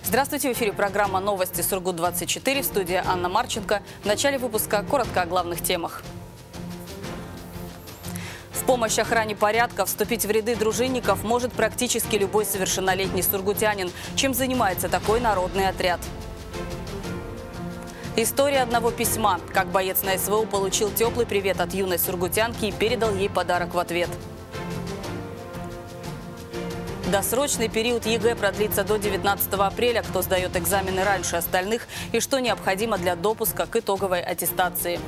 Здравствуйте, в эфире программа «Новости Сургут-24», в студии Анна Марченко. В начале выпуска коротко о главных темах. В помощь охране порядка вступить в ряды дружинников может практически любой совершеннолетний сургутянин. Чем занимается такой народный отряд? История одного письма. Как боец на СВО получил теплый привет от юной сургутянки и передал ей подарок в ответ. Досрочный период ЕГЭ продлится до 19 апреля. Кто сдает экзамены раньше остальных и что необходимо для допуска к итоговой аттестации.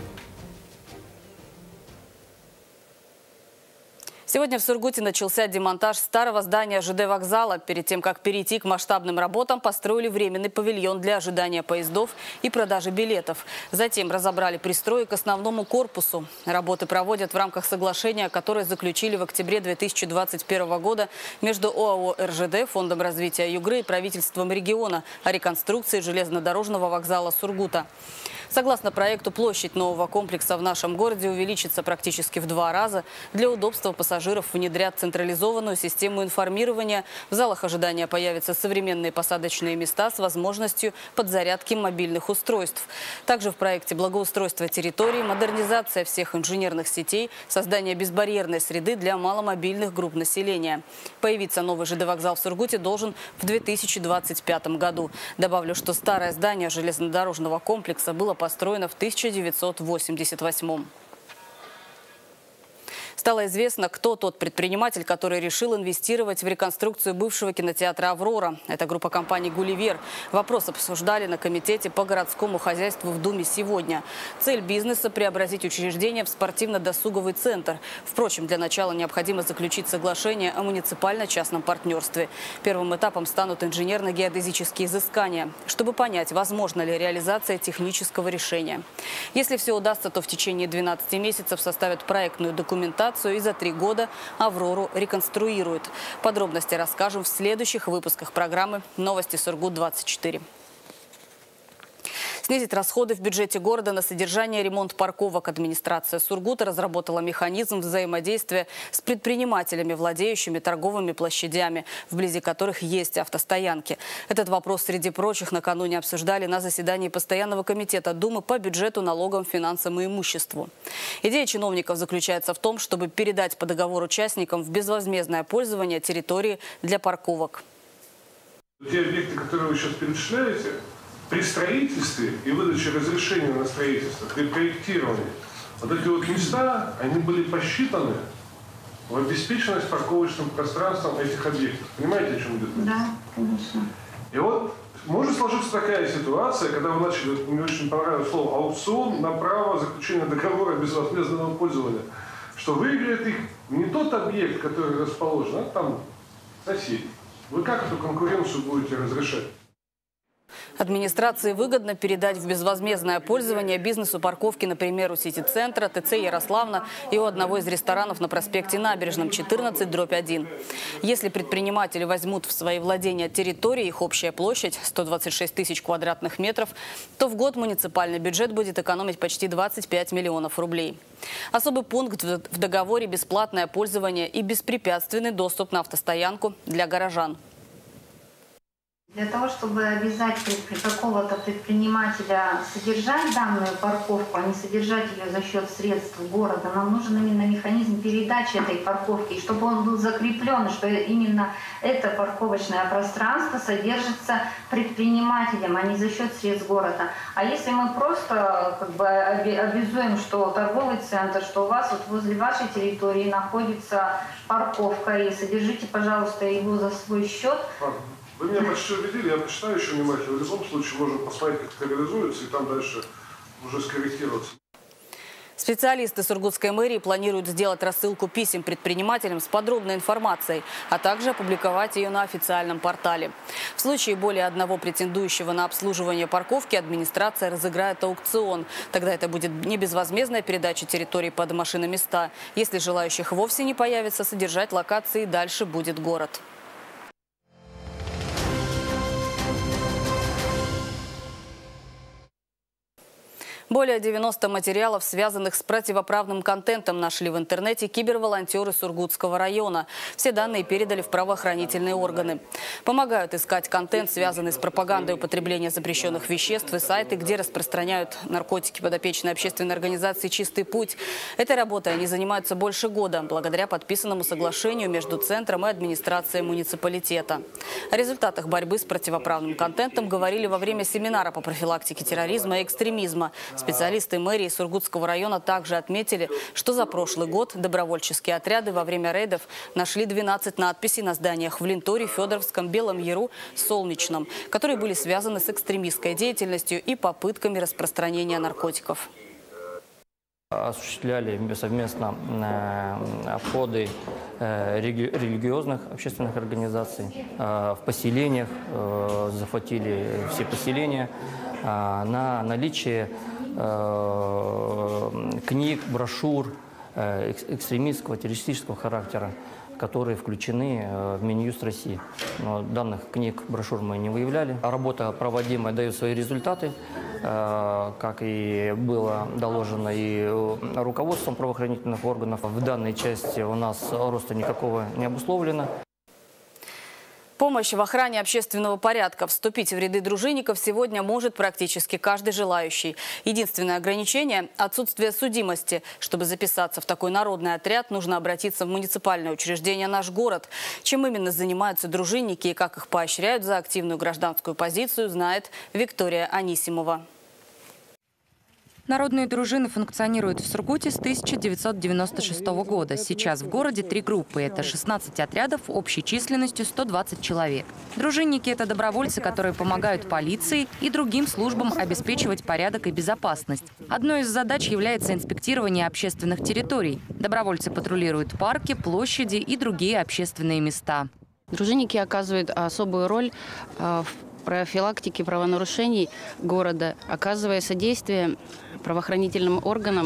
Сегодня в Сургуте начался демонтаж старого здания ЖД вокзала. Перед тем, как перейти к масштабным работам, построили временный павильон для ожидания поездов и продажи билетов. Затем разобрали пристрой к основному корпусу. Работы проводят в рамках соглашения, которое заключили в октябре 2021 года между ОАО «РЖД», Фондом развития Югры и правительством региона о реконструкции железнодорожного вокзала Сургута. Согласно проекту, площадь нового комплекса в нашем городе увеличится практически в 2 раза. Для удобства пассажиров внедрят централизованную систему информирования. В залах ожидания появятся современные посадочные места с возможностью подзарядки мобильных устройств. Также в проекте благоустройство территории, модернизация всех инженерных сетей, создание безбарьерной среды для маломобильных групп населения. Появиться новый ЖД-вокзал в Сургуте должен в 2025 году. Добавлю, что старое здание железнодорожного комплекса было построено в 1988. Стало известно, кто тот предприниматель, который решил инвестировать в реконструкцию бывшего кинотеатра «Аврора». Это группа компаний «Гулливер». Вопрос обсуждали на комитете по городскому хозяйству в Думе сегодня. Цель бизнеса – преобразить учреждение в спортивно-досуговый центр. Впрочем, для начала необходимо заключить соглашение о муниципально-частном партнерстве. Первым этапом станут инженерно-геодезические изыскания, чтобы понять, возможна ли реализация технического решения. Если все удастся, то в течение 12 месяцев составят проектную документацию и за 3 года «Аврору» реконструируют. Подробности расскажем в следующих выпусках программы «Новости Сургут-24». Снизить расходы в бюджете города на содержание и ремонт парковок. Администрация Сургута разработала механизм взаимодействия с предпринимателями, владеющими торговыми площадями, вблизи которых есть автостоянки. Этот вопрос, среди прочих, накануне обсуждали на заседании Постоянного комитета Думы по бюджету, налогам, финансам и имуществу. Идея чиновников заключается в том, чтобы передать по договору участникам в безвозмездное пользование территории для парковок. Те объекты, которые вы сейчас перечисляете, при строительстве и выдаче разрешения на строительство, при проектировании, вот эти вот места, они были посчитаны в обеспеченность парковочным пространством этих объектов. Понимаете, о чем идет речь? Да, конечно. И вот может сложиться такая ситуация, когда вы начали, мне очень понравилось слово «аукцион» на право заключения договора безвозмездного пользования, что выиграет их не тот объект, который расположен, а там соседи. Вы как эту конкуренцию будете разрешать? Администрации выгодно передать в безвозмездное пользование бизнесу парковки, например, у Сити-центра, ТЦ «Ярославна» и у одного из ресторанов на проспекте Набережном 14/1. Если предприниматели возьмут в свои владения территории, их общая площадь 126 тысяч квадратных метров, то в год муниципальный бюджет будет экономить почти 25 миллионов рублей. Особый пункт в договоре – бесплатное пользование и беспрепятственный доступ на автостоянку для горожан. Для того, чтобы обязать какого-то предпринимателя содержать данную парковку, а не содержать ее за счет средств города, нам нужен именно механизм передачи этой парковки, чтобы он был закреплен, что именно это парковочное пространство содержится предпринимателем, а не за счет средств города. А если мы просто обязуем, что торговый центр, что у вас вот возле вашей территории находится парковка, и содержите, пожалуйста, его за свой счет. Вы меня почти убедили, я почитаю еще внимательно. В любом случае можно посмотреть, как это реализуется, и там дальше уже скорректироваться. Специалисты Сургутской мэрии планируют сделать рассылку писем предпринимателям с подробной информацией, а также опубликовать ее на официальном портале. В случае более одного претендующего на обслуживание парковки администрация разыграет аукцион. Тогда это будет не безвозмездная передача территории под машиноместа. Если желающих вовсе не появится, содержать локации дальше будет город. Более 90 материалов, связанных с противоправным контентом, нашли в интернете киберволонтеры Сургутского района. Все данные передали в правоохранительные органы. Помогают искать контент, связанный с пропагандой употребления запрещенных веществ, и сайты, где распространяют наркотики, подопечные общественной организации «Чистый путь». Этой работой они занимаются больше года, благодаря подписанному соглашению между центром и администрацией муниципалитета. О результатах борьбы с противоправным контентом говорили во время семинара по профилактике терроризма и экстремизма. Специалисты мэрии Сургутского района также отметили, что за прошлый год добровольческие отряды во время рейдов нашли 12 надписей на зданиях в Линторе, Федоровском, Белом Яру, Солнечном, которые были связаны с экстремистской деятельностью и попытками распространения наркотиков. Осуществляли совместно обходы религиозных общественных организаций в поселениях, захватили все поселения на наличие книг, брошюр экстремистского, террористического характера, которые включены в Минюст России. Но данных книг, брошюр мы не выявляли. Работа проводимая дает свои результаты, как и было доложено и руководством правоохранительных органов. В данной части у нас роста никакого не обусловлено. Помощь в охране общественного порядка. Вступить в ряды дружинников сегодня может практически каждый желающий. Единственное ограничение – отсутствие судимости. Чтобы записаться в такой народный отряд, нужно обратиться в муниципальное учреждение «Наш город». Чем именно занимаются дружинники и как их поощряют за активную гражданскую позицию, знает Виктория Анисимова. Народные дружины функционируют в Сургуте с 1996 года. Сейчас в городе 3 группы. Это 16 отрядов общей численностью 120 человек. Дружинники – это добровольцы, которые помогают полиции и другим службам обеспечивать порядок и безопасность. Одной из задач является инспектирование общественных территорий. Добровольцы патрулируют парки, площади и другие общественные места. Дружинники оказывают особую роль в профилактике правонарушений города, оказывая содействие правоохранительным органам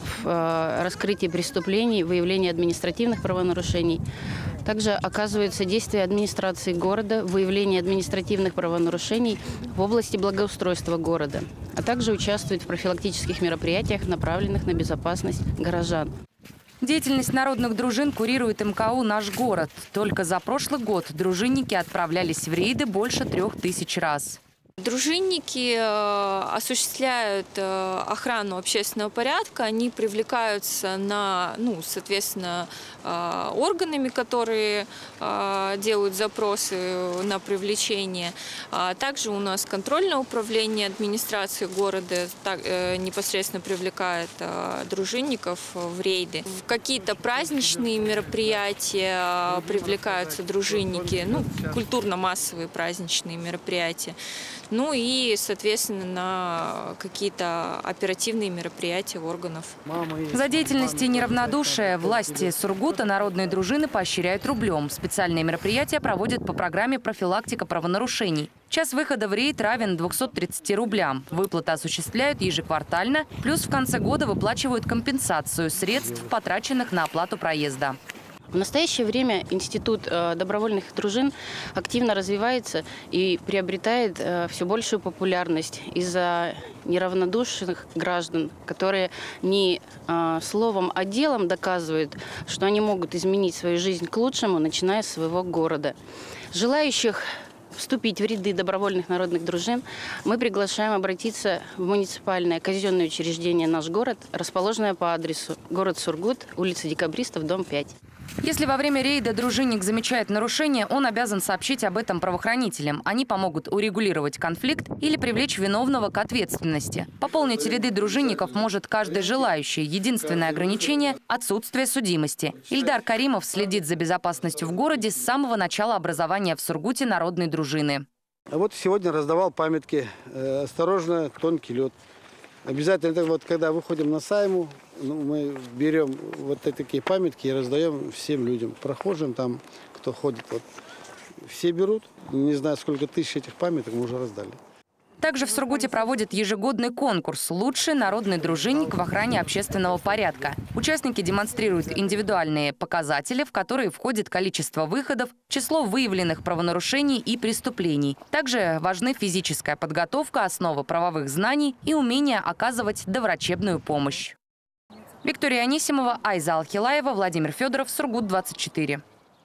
в раскрытии преступлений, выявлении административных правонарушений. Также оказывают содействие администрации города в выявлении административных правонарушений в области благоустройства города, а также участвуют в профилактических мероприятиях, направленных на безопасность горожан. Деятельность народных дружин курирует МКУ «Наш город». Только за прошлый год дружинники отправлялись в рейды больше 3000 раз. Дружинники осуществляют охрану общественного порядка, они привлекаются соответственно, органами, которые делают запросы на привлечение. Также у нас контрольное управление администрации города непосредственно привлекает дружинников в рейды. В какие-то праздничные мероприятия привлекаются дружинники, культурно-массовые праздничные мероприятия. И, соответственно, на какие-то оперативные мероприятия органов. За деятельность и неравнодушие власти Сургута народные дружины поощряют рублем. Специальные мероприятия проводят по программе «Профилактика правонарушений». Час выхода в рейд равен 230 рублям. Выплаты осуществляют ежеквартально, плюс в конце года выплачивают компенсацию средств, потраченных на оплату проезда. В настоящее время институт добровольных дружин активно развивается и приобретает все большую популярность из-за неравнодушных граждан, которые не словом, а делом доказывают, что они могут изменить свою жизнь к лучшему, начиная с своего города. Желающих вступить в ряды добровольных народных дружин мы приглашаем обратиться в муниципальное казенное учреждение «Наш город», расположенное по адресу город Сургут, улица Декабристов, дом 5. Если во время рейда дружинник замечает нарушение, он обязан сообщить об этом правоохранителям. Они помогут урегулировать конфликт или привлечь виновного к ответственности. Пополнить ряды дружинников может каждый желающий. Единственное ограничение – отсутствие судимости. Ильдар Каримов следит за безопасностью в городе с самого начала образования в Сургуте народной дружины. Вот сегодня раздавал памятки «Осторожно, тонкий лед». Обязательно, когда выходим на Сайму, мы берем вот такие памятки и раздаем всем людям, прохожим там, кто ходит. Все берут, не знаю, сколько тысяч этих памяток мы уже раздали. Также в Сургуте проводят ежегодный конкурс «Лучший народный дружинник в охране общественного порядка». Участники демонстрируют индивидуальные показатели, в которые входит количество выходов, число выявленных правонарушений и преступлений. Также важны физическая подготовка, основа правовых знаний и умение оказывать доврачебную помощь. Виктория Анисимова, Айза Алхилаева, Владимир Федоров, Сургут-24.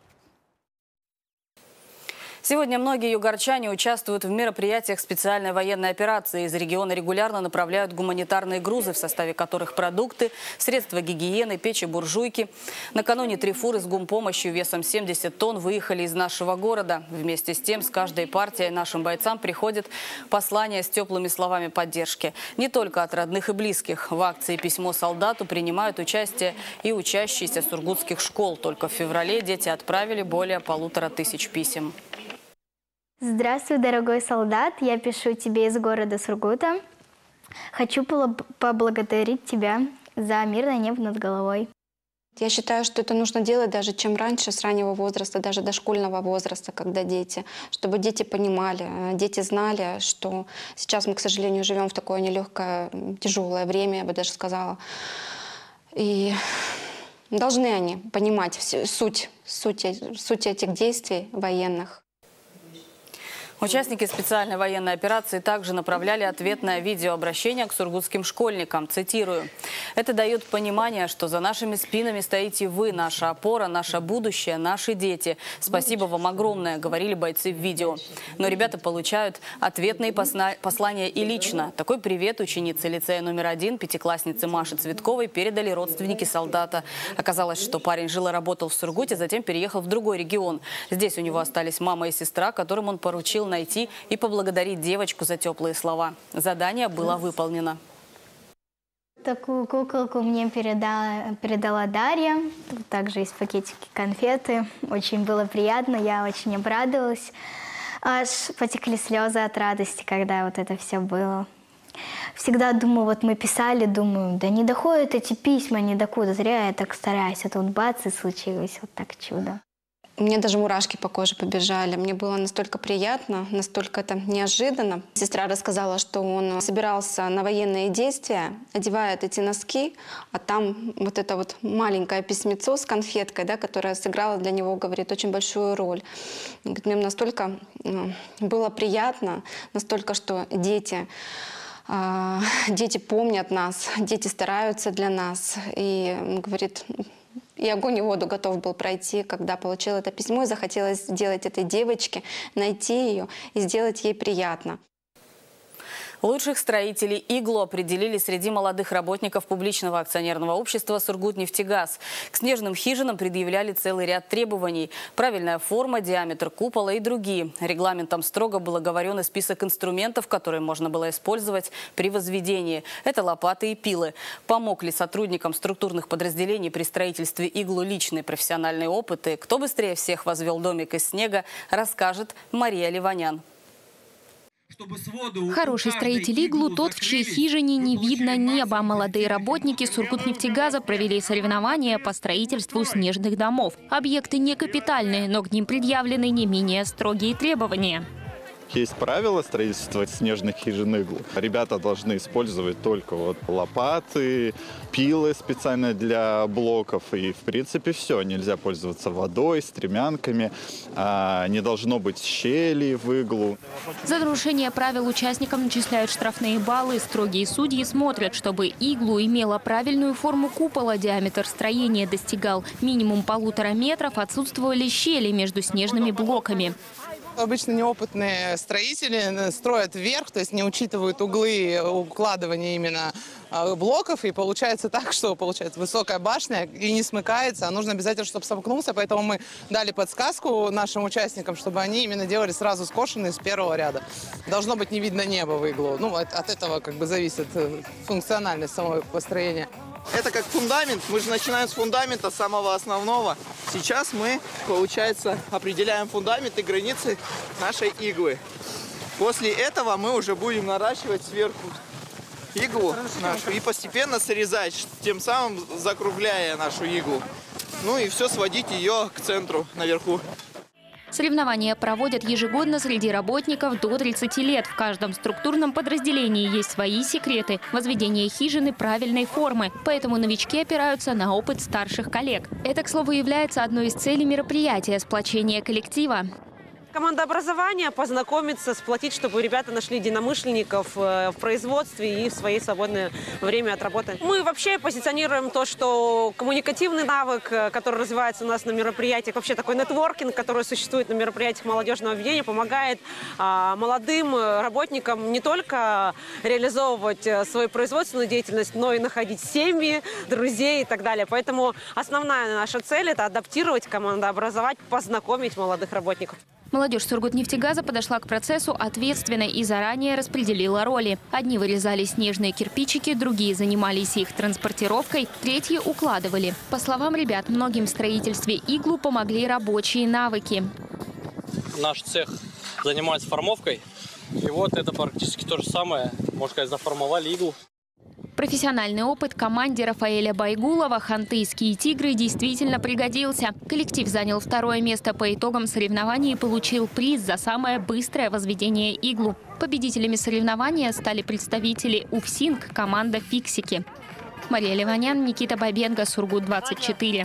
Сегодня многие югорчане участвуют в мероприятиях специальной военной операции. Из региона регулярно направляют гуманитарные грузы, в составе которых продукты, средства гигиены, печи, буржуйки. Накануне 3 фуры с гумпомощью весом 70 тонн выехали из нашего города. Вместе с тем, с каждой партией нашим бойцам приходит послание с теплыми словами поддержки. Не только от родных и близких. В акции «Письмо солдату» принимают участие и учащиеся сургутских школ. Только в феврале дети отправили более 1500 писем. Здравствуй, дорогой солдат. Я пишу тебе из города Сургута. Хочу поблагодарить тебя за мирное небо над головой. Я считаю, что это нужно делать даже чем раньше, с раннего возраста, даже дошкольного возраста, когда дети, чтобы дети понимали, дети знали, что сейчас мы, к сожалению, живем в такое нелегкое, тяжелое время, я бы даже сказала. И должны они понимать суть этих действий военных. Участники специальной военной операции также направляли ответное видеообращение к сургутским школьникам. Цитирую. «Это дает понимание, что за нашими спинами стоите вы, наша опора, наше будущее, наши дети. Спасибо вам огромное», — говорили бойцы в видео. Но ребята получают ответные послания и лично. Такой привет ученице лицея номер 1, пятикласснице Маше Цветковой, передали родственники солдата. Оказалось, что парень жил и работал в Сургуте, затем переехал в другой регион. Здесь у него остались мама и сестра, которым он поручил найти и поблагодарить девочку за теплые слова. Задание было выполнено. Такую куколку мне передала Дарья. Также есть пакетики конфеты. Очень было приятно, я очень обрадовалась. Аж потекли слезы от радости, когда вот это все было. Всегда думаю, вот мы писали, думаю, да не доходят эти письма ни до куда. Зря я так стараюсь. А тут бац, и случилось вот так чудо. Мне даже мурашки по коже побежали. Мне было настолько приятно, настолько это неожиданно. Сестра рассказала, что он собирался на военные действия, одевает эти носки, а там вот это вот маленькое письмецо с конфеткой, да, которое сыграло для него, говорит, очень большую роль. Говорит, мне настолько было приятно, настолько, что дети помнят нас, дети стараются для нас. И, говорит, и огонь и воду готов был пройти, когда получил это письмо, и захотелось сделать этой девочке, найти ее и сделать ей приятно. Лучших строителей «Иглу» определили среди молодых работников публичного акционерного общества «Сургутнефтегаз». К снежным хижинам предъявляли целый ряд требований. Правильная форма, диаметр купола и другие. Регламентом строго был оговорен и список инструментов, которые можно было использовать при возведении. Это лопаты и пилы. Помог ли сотрудникам структурных подразделений при строительстве «Иглу» личный профессиональный опыт? И кто быстрее всех возвел домик из снега, расскажет Мария Ливанян. Хороший строитель «Иглу» – тот, в чьей хижине не видно неба. Молодые работники Сургутнефтегаза провели соревнования по строительству снежных домов. Объекты не капитальные, но к ним предъявлены не менее строгие требования. Есть правила строительства снежных хижин «Иглу». Ребята должны использовать только вот лопаты, пилы специально для блоков. И, в принципе, все. Нельзя пользоваться водой, стремянками. Не должно быть щелей в иглу. За нарушение правил участникам начисляют штрафные баллы. Строгие судьи смотрят, чтобы иглу имела правильную форму купола. Диаметр строения достигал минимум 1,5 метров. Отсутствовали щели между снежными блоками. Обычно неопытные строители строят вверх, то есть не учитывают углы укладывания именно блоков. И получается так, что получается высокая башня и не смыкается. А нужно обязательно, чтобы сомкнулся. Поэтому мы дали подсказку нашим участникам, чтобы они именно делали сразу скошенные с первого ряда. Должно быть не видно неба в иглу. Ну, от этого как бы зависит функциональность самого построения. Это как фундамент. Мы же начинаем с фундамента, самого основного. Сейчас мы, получается, определяем фундамент и границы нашей иглы. После этого мы уже будем наращивать сверху иглу нашу и постепенно срезать, тем самым закругляя нашу иглу. Ну и все, сводить ее к центру наверху. Соревнования проводят ежегодно среди работников до 30 лет. В каждом структурном подразделении есть свои секреты возведения хижины правильной формы. Поэтому новички опираются на опыт старших коллег. Это, к слову, является одной из целей мероприятия – сплочение коллектива. Командообразование, познакомиться, сплотить, чтобы ребята нашли единомышленников в производстве и в своей свободное время от работы. Мы вообще позиционируем то, что коммуникативный навык, который развивается у нас на мероприятиях, вообще такой нетворкинг, который существует на мероприятиях молодежного объединения, помогает молодым работникам не только реализовывать свою производственную деятельность, но и находить семьи, друзей и так далее. Поэтому основная наша цель – это адаптировать, командообразовать, познакомить молодых работников. Молодежь Сургутнефтегаза подошла к процессу ответственно и заранее распределила роли. Одни вырезали снежные кирпичики, другие занимались их транспортировкой, третьи укладывали. По словам ребят, многим в строительстве иглу помогли рабочие навыки. Наш цех занимается формовкой. И вот это практически то же самое. Можно сказать, заформовали иглу. Профессиональный опыт команде Рафаэля Байгулова «Хантыйские тигры» действительно пригодился. Коллектив занял 2-е место по итогам соревнований и получил приз за самое быстрое возведение иглу. Победителями соревнования стали представители УФСИНК, команда «Фиксики». Мария Ливанян, Никита Бабенко, Сургут-24.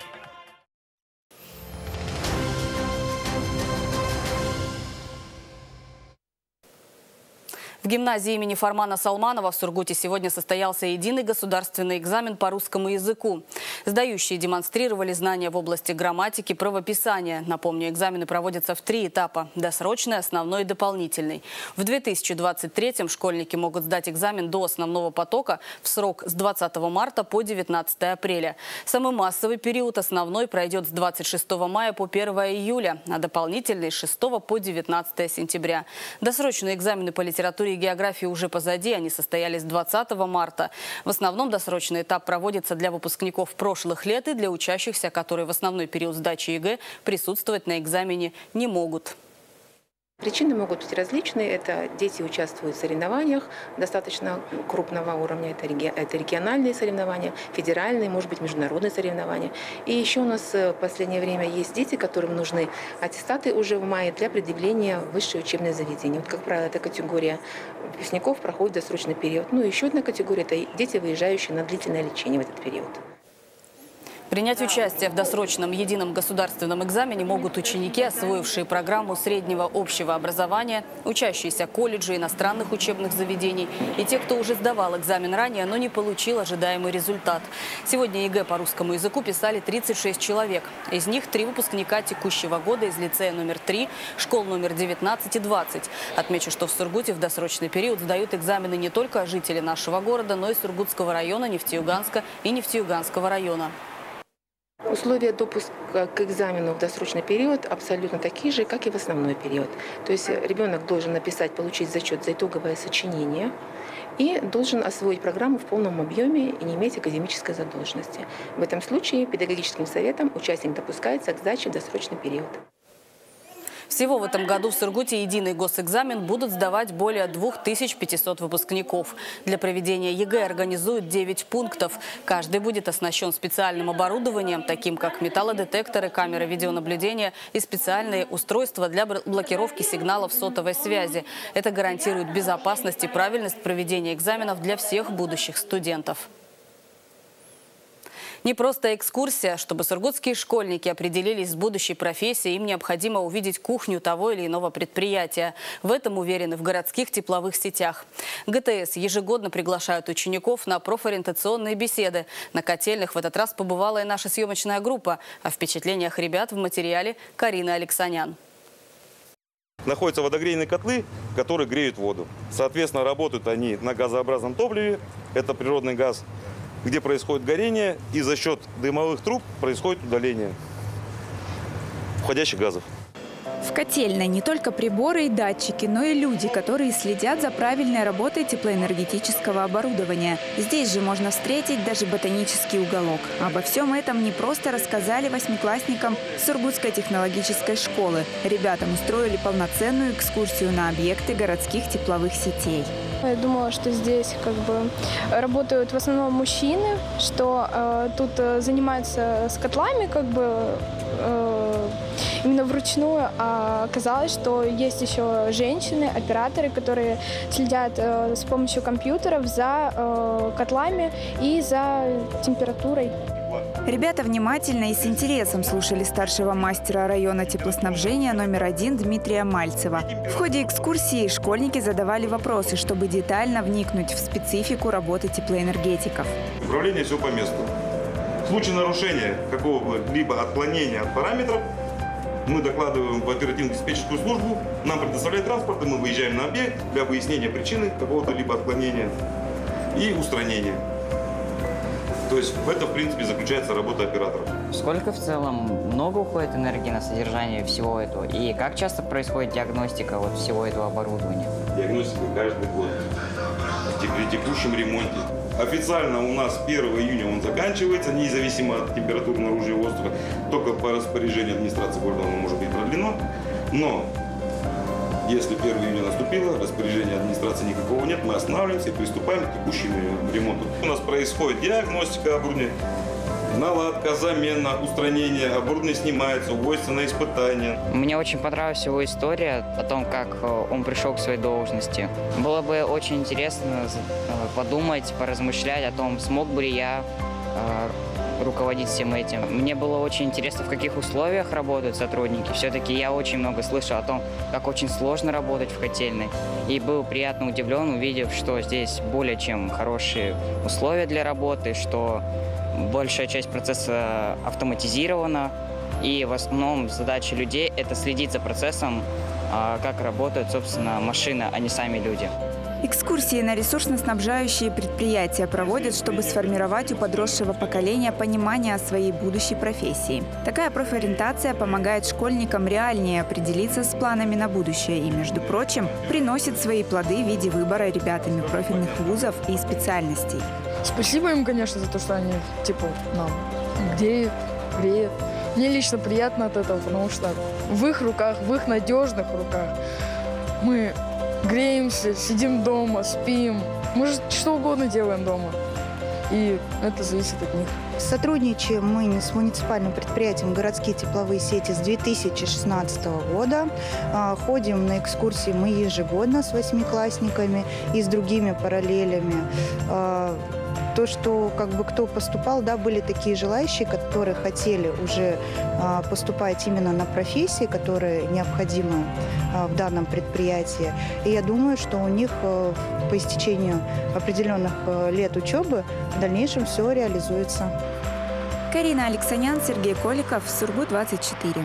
В гимназии имени Фармана Салманова в Сургуте сегодня состоялся единый государственный экзамен по русскому языку. Сдающие демонстрировали знания в области грамматики, правописания. Напомню, экзамены проводятся в 3 этапа – досрочный, основной и дополнительный. В 2023-м школьники могут сдать экзамен до основного потока в срок с 20 марта по 19 апреля. Самый массовый период основной пройдет с 26 мая по 1 июля, а дополнительный с 6 по 19 сентября. Досрочные экзамены по литературе и географии уже позади, они состоялись 20 марта. В основном досрочный этап проводится для выпускников прошлых лет и для учащихся, которые в основной период сдачи ЕГЭ присутствовать на экзамене не могут. Причины могут быть различные. Это дети участвуют в соревнованиях достаточно крупного уровня. Это региональные соревнования, федеральные, может быть, международные соревнования. И еще у нас в последнее время есть дети, которым нужны аттестаты уже в мае для предъявления в высшее учебное заведение. Вот, как правило, эта категория выпускников проходит досрочный период. Ну и еще одна категория – это дети, выезжающие на длительное лечение в этот период. Принять участие в досрочном едином государственном экзамене могут ученики, освоившие программу среднего общего образования, учащиеся колледжей, иностранных учебных заведений и те, кто уже сдавал экзамен ранее, но не получил ожидаемый результат. Сегодня ЕГЭ по русскому языку писали 36 человек. Из них 3 выпускника текущего года из лицея номер 3, школ номер 19 и 20. Отмечу, что в Сургуте в досрочный период сдают экзамены не только жители нашего города, но и Сургутского района, Нефтеюганска и Нефтеюганского района. Условия допуска к экзамену в досрочный период абсолютно такие же, как и в основной период. То есть ребенок должен написать, получить зачет за итоговое сочинение и должен освоить программу в полном объеме и не иметь академической задолженности. В этом случае педагогическим советом участник допускается к сдаче в досрочный период. Всего в этом году в Сургуте единый госэкзамен будут сдавать более 2500 выпускников. Для проведения ЕГЭ организуют 9 пунктов. Каждый будет оснащен специальным оборудованием, таким как металлодетекторы, камеры видеонаблюдения и специальные устройства для блокировки сигналов сотовой связи. Это гарантирует безопасность и правильность проведения экзаменов для всех будущих студентов. Не просто экскурсия. Чтобы сургутские школьники определились с будущей профессией, им необходимо увидеть кухню того или иного предприятия. В этом уверены в городских тепловых сетях. ГТС ежегодно приглашают учеников на профориентационные беседы. На котельных в этот раз побывала и наша съемочная группа. О впечатлениях ребят в материале Карины Алексанян. Находятся водогрейные котлы, которые греют воду. Соответственно, работают они на газообразном топливе. Это природный газ, где происходит горение, и за счет дымовых труб происходит удаление входящих газов. В котельной не только приборы и датчики, но и люди, которые следят за правильной работой теплоэнергетического оборудования. Здесь же можно встретить даже ботанический уголок. Обо всем этом не просто рассказали 8-классникам Сургутской технологической школы. Ребятам устроили полноценную экскурсию на объекты городских тепловых сетей. Я думала, что здесь работают в основном мужчины, что тут занимаются с котлами именно вручную. А оказалось, что есть еще женщины, операторы, которые следят с помощью компьютеров за котлами и за температурой. Ребята внимательно и с интересом слушали старшего мастера района теплоснабжения номер 1 Дмитрия Мальцева. В ходе экскурсии школьники задавали вопросы, чтобы детально вникнуть в специфику работы теплоэнергетиков. Управление все по месту. В случае нарушения какого-либо отклонения от параметров мы докладываем в оперативно-диспетчерскую службу, нам предоставляют транспорт, и мы выезжаем на объект для выяснения причины какого-то либо отклонения и устранения. То есть в этом, в принципе, заключается работа операторов. Сколько в целом много уходит энергии на содержание всего этого? И как часто происходит диагностика вот всего этого оборудования? Диагностика каждый год. При текущем ремонте. Официально у нас 1 июня он заканчивается, независимо от температуры наружу и воздуха. Только по распоряжению администрации города оно может быть продлено. Но если 1 июня наступило, распоряжения администрации никакого нет, мы останавливаемся и приступаем к текущему ремонту. У нас происходит диагностика оборудования, наладка, замена, устранение, оборудование снимается, увозится на испытания. Мне очень понравилась его история о том, как он пришел к своей должности. Было бы очень интересно подумать, поразмышлять о том, смог бы ли я руководить всем этим. Мне было очень интересно, в каких условиях работают сотрудники. Все-таки я очень много слышал о том, как очень сложно работать в котельной. И был приятно удивлен, увидев, что здесь более чем хорошие условия для работы, что большая часть процесса автоматизирована. И в основном задача людей – это следить за процессом, как работают, собственно, машины, а не сами люди. Экскурсии на ресурсно-снабжающие предприятия проводят, чтобы сформировать у подросшего поколения понимание о своей будущей профессии. Такая профориентация помогает школьникам реальнее определиться с планами на будущее и, между прочим, приносит свои плоды в виде выбора ребятами профильных вузов и специальностей. Спасибо им, конечно, за то, что они, нам греют. Мне лично приятно от этого, потому что в их руках, в их надежных руках мы греемся, сидим дома, спим. Мы же что угодно делаем дома. И это зависит от них. Сотрудничаем мы с муниципальным предприятием «Городские тепловые сети» с 2016 года. Ходим на экскурсии мы ежегодно с 8-классниками и с другими параллелями. То, что кто поступал, были такие желающие, которые хотели уже поступать именно на профессии, которые необходимы в данном предприятии. И я думаю, что у них по истечению определенных лет учебы в дальнейшем все реализуется. Карина Алексанян, Сергей Коликов, Сургут-24.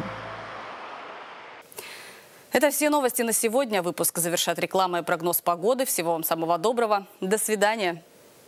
Это все новости на сегодня. Выпуск завершат реклама и прогноз погоды. Всего вам самого доброго. До свидания.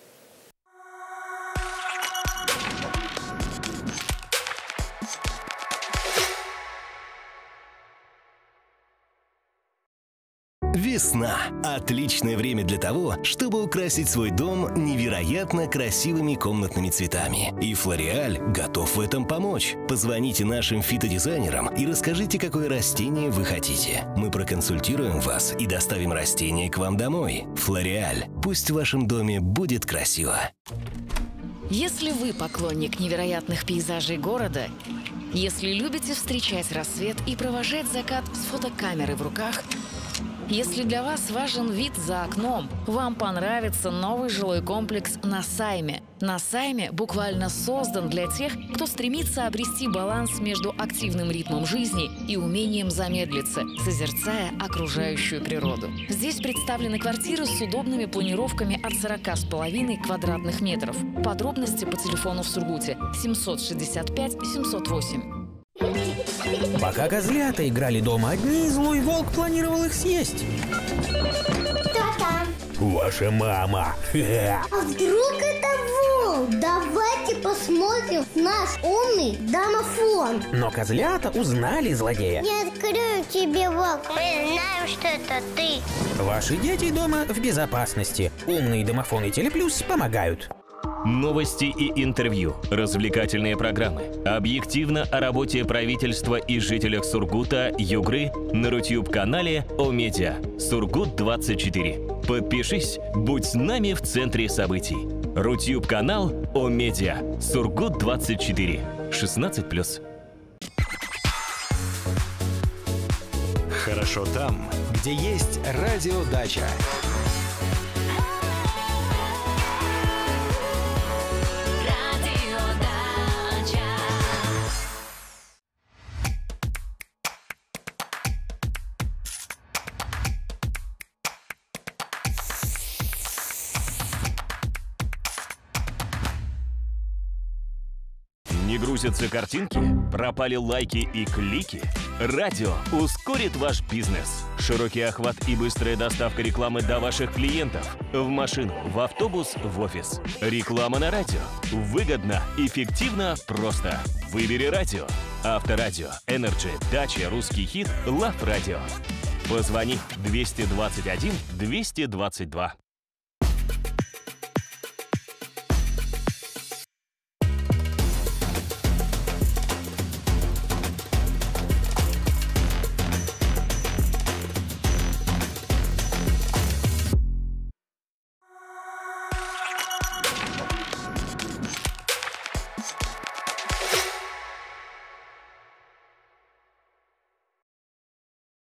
Весна – отличное время для того, чтобы украсить свой дом невероятно красивыми комнатными цветами. И Флориаль готов в этом помочь. Позвоните нашим фитодизайнерам и расскажите, какое растение вы хотите. Мы проконсультируем вас и доставим растение к вам домой. Флориаль. Пусть в вашем доме будет красиво. Если вы поклонник невероятных пейзажей города, если любите встречать рассвет и провожать закат с фотокамерой в руках, если для вас важен вид за окном, вам понравится новый жилой комплекс на Сайме. На Сайме буквально создан для тех, кто стремится обрести баланс между активным ритмом жизни и умением замедлиться, созерцая окружающую природу. Здесь представлены квартиры с удобными планировками от 40,5 квадратных метров. Подробности по телефону в Сургуте 765 708. Пока козлята играли дома одни, злой волк планировал их съесть. Кто там? Ваша мама. А вдруг это волк? Давайте посмотрим наш умный домофон. Но козлята узнали злодея. Не открою тебе, волк. Мы знаем, что это ты. Ваши дети дома в безопасности. Умный домофон и Телеплюс помогают. Новости и интервью, развлекательные программы, объективно о работе правительства и жителях Сургута, Югры на Рутюб-канале О-Медиа Сургут-24. Подпишись, будь с нами в центре событий. Рутюб-канал О-Медиа Сургут-24. 16+. Хорошо там, где есть радиодача. Не грузятся картинки? Пропали лайки и клики? Радио ускорит ваш бизнес. Широкий охват и быстрая доставка рекламы до ваших клиентов. В машину, в автобус, в офис. Реклама на радио. Выгодно, эффективно, просто. Выбери радио. Авторадио, Energy, Дача, Русский хит, Love Radio. Позвони 221 222.